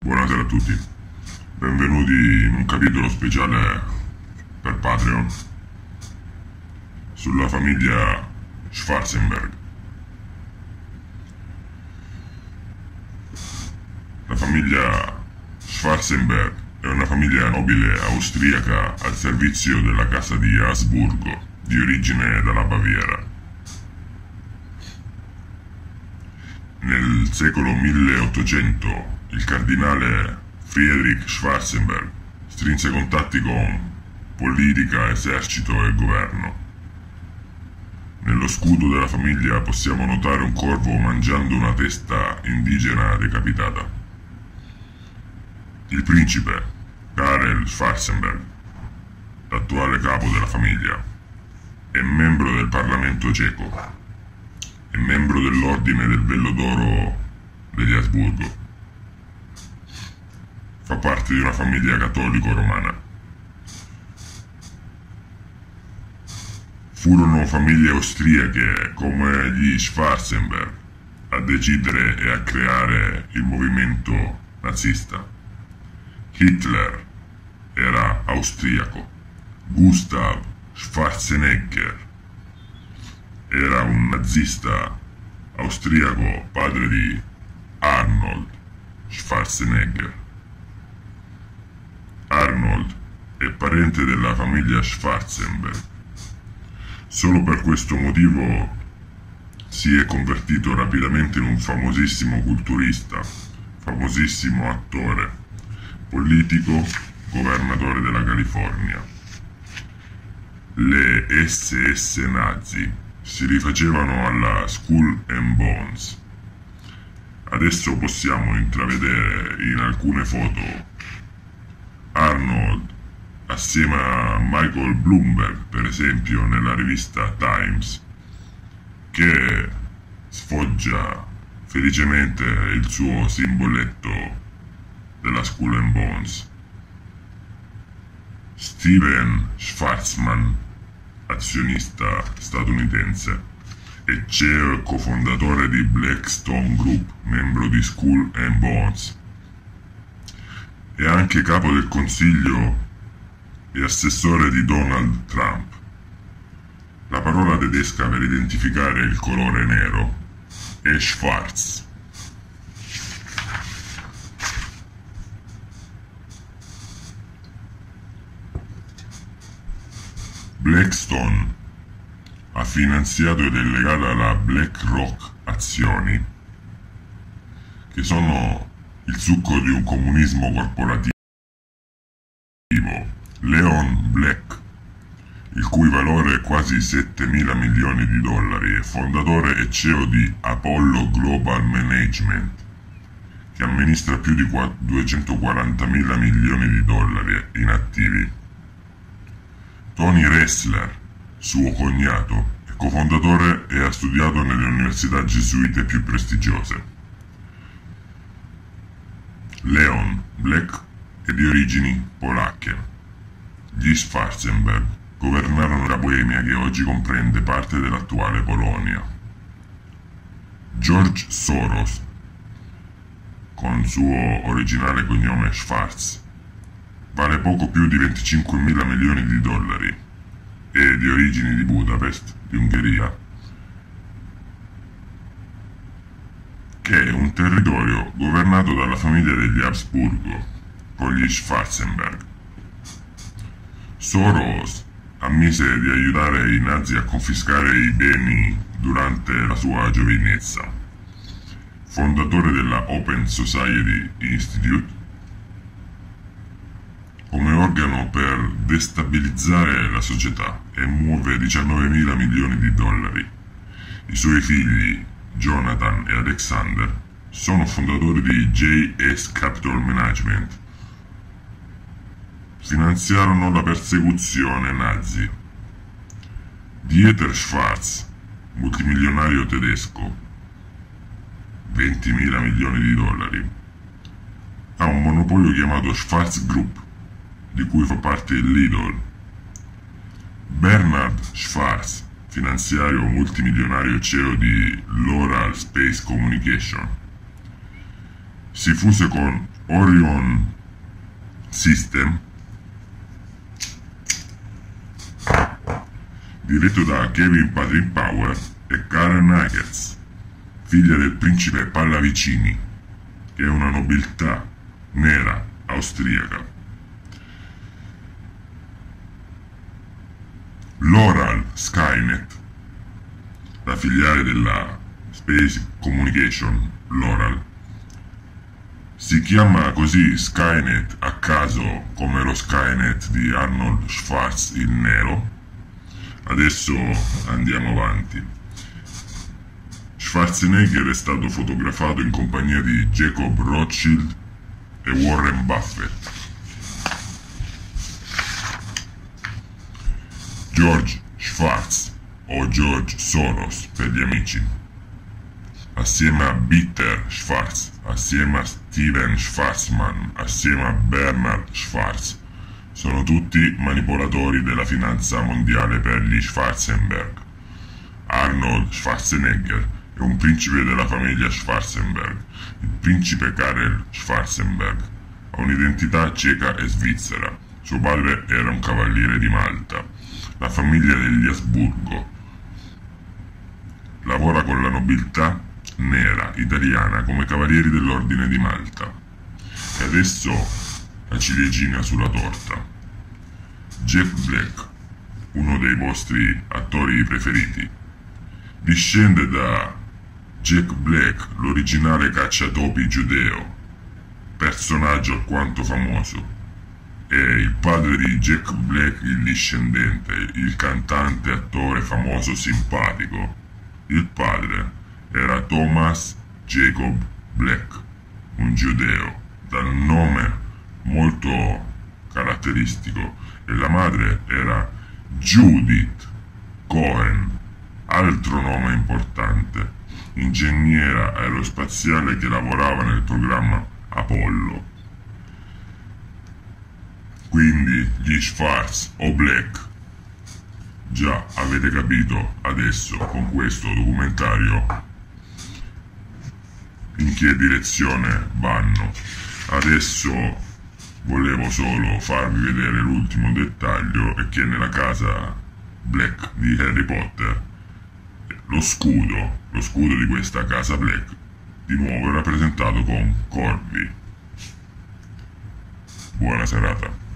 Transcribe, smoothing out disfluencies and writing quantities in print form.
Buonasera a tutti, benvenuti in un capitolo speciale per Patreon sulla famiglia Schwarzenberg. La famiglia Schwarzenberg è una famiglia nobile austriaca al servizio della casa di Asburgo, di origine dalla Baviera. Nel secolo 1800 il cardinale Friedrich Schwarzenberg strinse contatti con politica, esercito e governo. Nello scudo della famiglia possiamo notare un corvo mangiando una testa indigena decapitata. Il principe Karel Schwarzenberg, l'attuale capo della famiglia, è membro del Parlamento ceco. È membro dell'Ordine del Vello d'Oro degli Asburgo. Fa parte di una famiglia cattolico-romana. Furono famiglie austriache come gli Schwarzenberg a decidere e a creare il movimento nazista. Hitler era austriaco. Gustav Schwarzenegger era un nazista austriaco, padre di Arnold Schwarzenegger. Arnold è parente della famiglia Schwarzenberg. Solo per questo motivo si è convertito rapidamente in un famosissimo culturista, famosissimo attore, politico, governatore della California. Le SS nazi si rifacevano alla Skull and Bones. Adesso possiamo intravedere in alcune foto Arnold assieme a Michael Bloomberg, per esempio, nella rivista Times, che sfoggia felicemente il suo simboletto della Skull and Bones. Steven Schwarzman, azionista statunitense e CEO e cofondatore di Blackstone Group, membro di Skull and Bones, è anche capo del consiglio e assessore di Donald Trump. La parola tedesca per identificare il colore nero è Schwarz. Blackstone ha finanziato ed è legata alla BlackRock azioni, che sono il succo di un comunismo corporativo. Leon Black, il cui valore è quasi $7.000 milioni, è fondatore e CEO di Apollo Global Management, che amministra più di $240.000 milioni in attivi. Tony Ressler, suo cognato, è cofondatore e ha studiato nelle università gesuite più prestigiose. Leon Black è di origini polacche. Gli Schwarzenberg governarono la Boemia, che oggi comprende parte dell'attuale Polonia. George Soros, con suo originale cognome Schwarz, vale poco più di $25.000 milioni, è di origini di Budapest, di Ungheria, che è un territorio governato dalla famiglia degli Asburgo, con gli Schwarzenberg. Soros ammise di aiutare i nazi a confiscare i beni durante la sua giovinezza. Fondatore della Open Society Institute, come organo per destabilizzare la società, e muove $19.000 milioni. I suoi figli, Jonathan e Alexander, sono fondatori di JS Capital Management. Finanziarono la persecuzione nazi. Dieter Schwarz, multimilionario tedesco, $20.000 milioni, ha un monopolio chiamato Schwarz Group, di cui fa parte il Lidl. Bernard Schwarz, finanziario multimilionario CEO di Loral Space Communication, si fuse con Orion System, diretto da Kevin Padrin Power e Karen Eggers, figlia del principe Pallavicini, che è una nobiltà nera austriaca. Loral Skynet, la filiale della Space Communication, Loral, si chiama così Skynet a caso come lo Skynet di Arnold Schwarz il nero. Adesso andiamo avanti. Schwarzenegger è stato fotografato in compagnia di Jacob Rothschild e Warren Buffett. George Schwartz, o George Soros per gli amici, assieme a Peter Schwartz, assieme a Steven Schwarzman, assieme a Bernard Schwartz, sono tutti manipolatori della finanza mondiale per gli Schwarzenberg. Arnold Schwarzenegger è un principe della famiglia Schwarzenberg. Il principe Karel Schwarzenberg ha un'identità ceca e svizzera. Suo padre era un cavaliere di Malta. La famiglia degli Asburgo lavora con la nobiltà nera italiana come cavalieri dell'Ordine di Malta. E adesso la ciliegina sulla torta. Jack Black, uno dei vostri attori preferiti, discende da Jack Black, l'originale cacciatopi giudeo, personaggio alquanto famoso. È il padre di Jack Black, il discendente, il cantante, attore famoso simpatico. Il padre era Thomas Jacob Black, un giudeo dal nome molto caratteristico, e la madre era Judith Cohen, altro nome importante, ingegnera aerospaziale che lavorava nel programma Apollo. Quindi gli Schwartz o Black, già avete capito adesso con questo documentario in che direzione vanno. Adesso volevo solo farvi vedere l'ultimo dettaglio, e che nella casa Black di Harry Potter lo scudo di questa casa Black di nuovo è rappresentato con corvi. Buona serata.